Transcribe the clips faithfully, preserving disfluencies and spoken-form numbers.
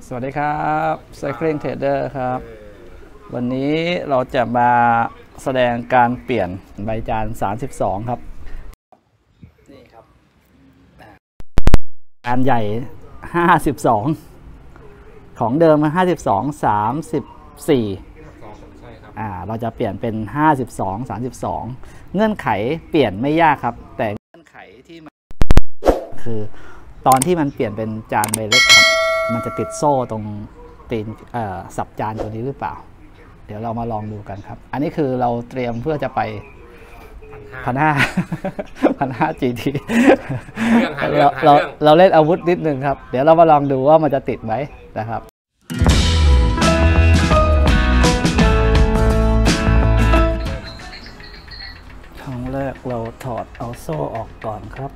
สวัสดีครับ Cycling Trader ครับวันนี้เราจะมาแสดงการเปลี่ยนใบจานสามสิบสองครับนี่ครับจานใหญ่ห้าสิบสองของเดิมห้าสิบสอง สามสิบสี่อ่าเราจะเปลี่ยนเป็นห้าสิบสอง สามสิบสองเงื่อนไขเปลี่ยนไม่ยากครับแต่เงื่อนไขที่มันคือตอนที่มันเปลี่ยนเป็นจานใบเล็กครับมันจะติดโซ่ตรงตีนสับจานตัวนี้หรือเปล่าเดี๋ยวเรามาลองดูกันครับอันนี้คือเราเตรียมเพื่อจะไปพันห้าพันห้าจีทีเราเราเราเล่นอาวุธนิดนึงครับเดี๋ยวเรามาลองดูว่ามันจะติดไหมนะครับครั้งแรกเราถอดเอาโซ่ออกก่อนครับ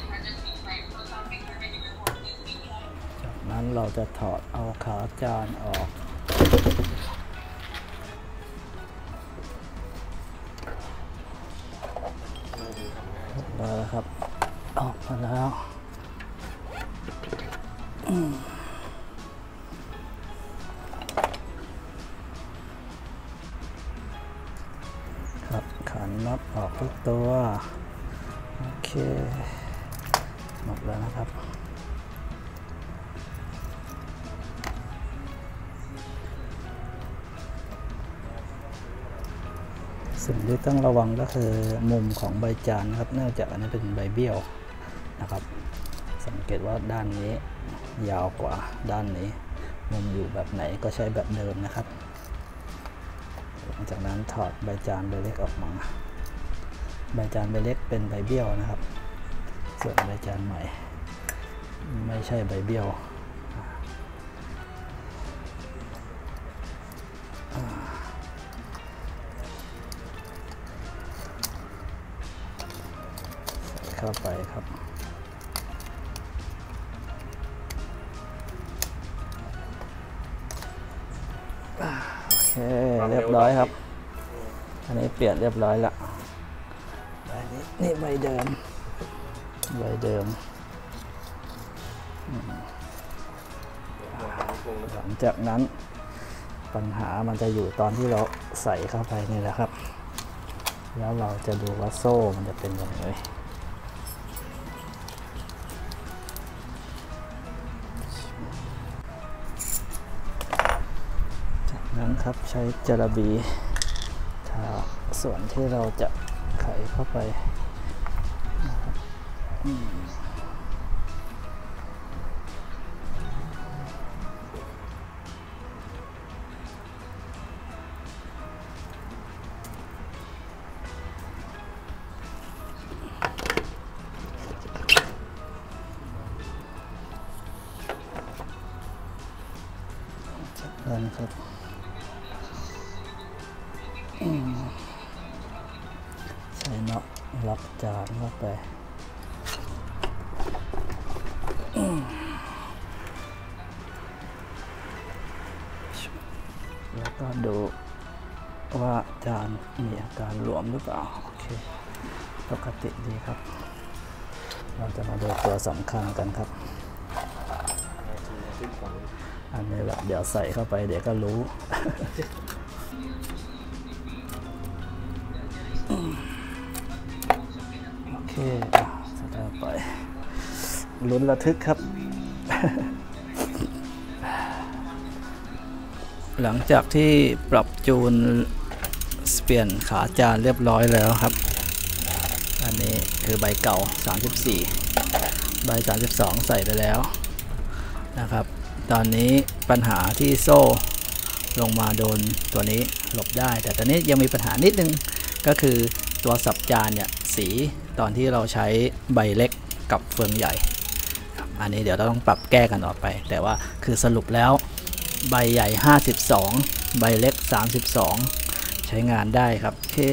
จากนั้นเราจะถอดเอาขาจานออกแล้วครับออกมาแล้วครับขันน็อตออกทุกตัวโอเคหมดแล้วนะครับสิ่งที่ต้องระวังก็คือมุมของใบจานนะครับเนื่องจากอันนี้เป็นใบเบี้ยวนะครับสังเกตว่าด้านนี้ยาวกว่าด้านนี้มุมอยู่แบบไหนก็ใช้แบบเดิมนะครับหลังจากนั้นถอดใบจานใบเล็กออกมาใบจานใบเล็กเป็นใบเบี้ยวนะครับส่วนใบจานใหม่ไม่ใช่ใบเบี้ยวเข้าไปครับโอเคเรียบร้อยครับอันนี้เปลี่ยนเรียบร้อยละใบนี้นี่ใบเดิมใบเดิมหลังจากนั้นปัญหามันจะอยู่ตอนที่เราใส่เข้าไปนี่แหละครับแล้วเราจะดูว่าโซ่มันจะเป็นยังไงนั้นครับใช้จระบีทาส่วนที่เราจะไขเข้าไปจากนั้นครับใช้น็อตล็อกจานเข้าไปแล้วก็ดูว่าจานมีอาการหลวมหรือเปล่าโอเคปกติดีครับเราจะมาดูตัวสำคัญกันครับอันนี้แหละเดี๋ยวใส่เข้าไปเดี๋ยวก็รู้โอเคสตาร์ทไปลุ้นระทึกครับ หลังจากที่ปรับจูนเปลี่ยนขาจานเรียบร้อยแล้วครับอันนี้คือใบเก่าสามสิบสี่ใบสามสิบสองใส่ไปแล้วนะครับตอนนี้ปัญหาที่โซ่ลงมาโดนตัวนี้หลบได้แต่ตอนนี้ยังมีปัญหานิดนึงก็คือตัวสับจานเนี่ยสีตอนที่เราใช้ใบเล็กกับเฟืองใหญ่อันนี้เดี๋ยวเราต้องปรับแก้กันออกไปแต่ว่าคือสรุปแล้วใบใหญ่ห้าสิบสองใบเล็กสามสิบสองใช้งานได้ครับโอเค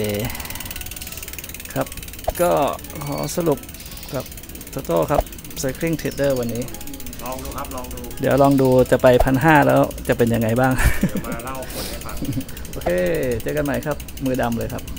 ครับก็ขอสรุปกับโตโต้ครับ Cycling Trader วันนี้ลองดูครับลองดูเดี๋ยวลองดูจะไปพันห้าแล้วจะเป็นยังไงบ้างเดี๋ยวมาเล่าผลให้ฟังโอเคเจอกันใหม่ครับมือดำเลยครับ